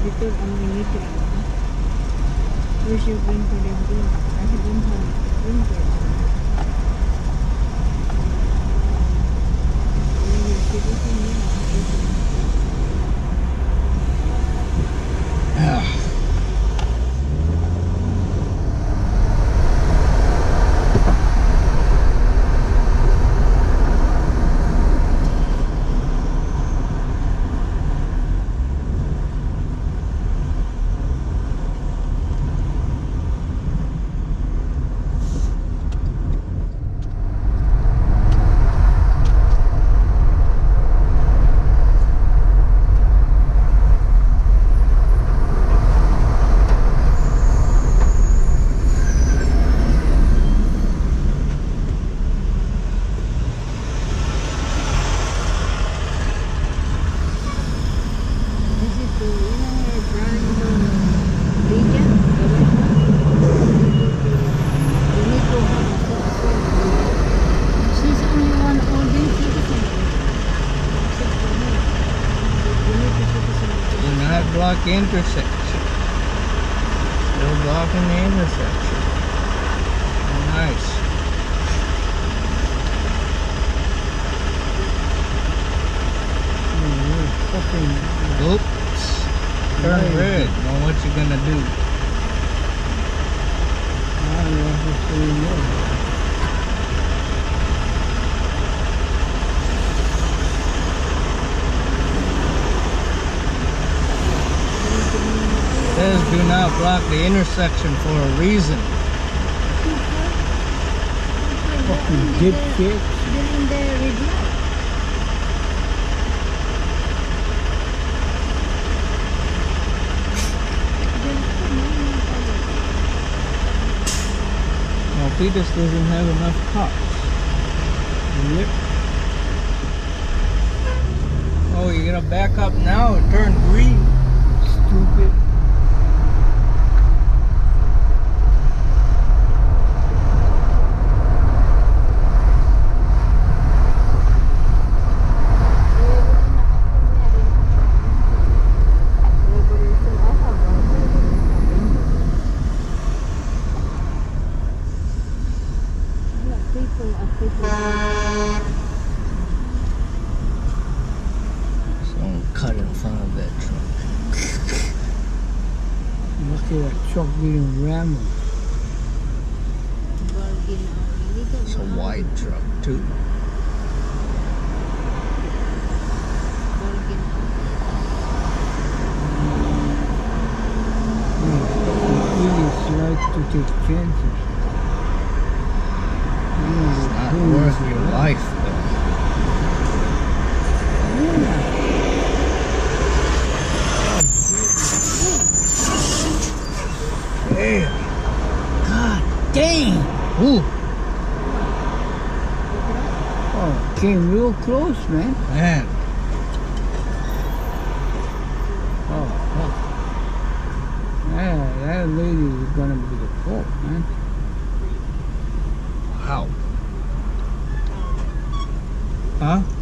Because I'm going to where's your green for them doing? I don't have green for them. Intersection. Still blocking the intersection. Nice. Oops. Turn red. Now what you gonna do? Says do not block the intersection for a reason. Fucking dipshit. They're in the red light. Milpitas doesn't have enough cops. Yep. Oh, you're gonna back up now and turn green. Stupid. Someone cut in front of that truck. Look at that truck being rammed. It's a wide truck too. Idiots like to take chances. It's not worth your life though. Damn. God dang. Ooh. Oh, came real close, man. Man. Oh, fuck. Yeah, that lady is gonna be the fault, man. Wow. Huh?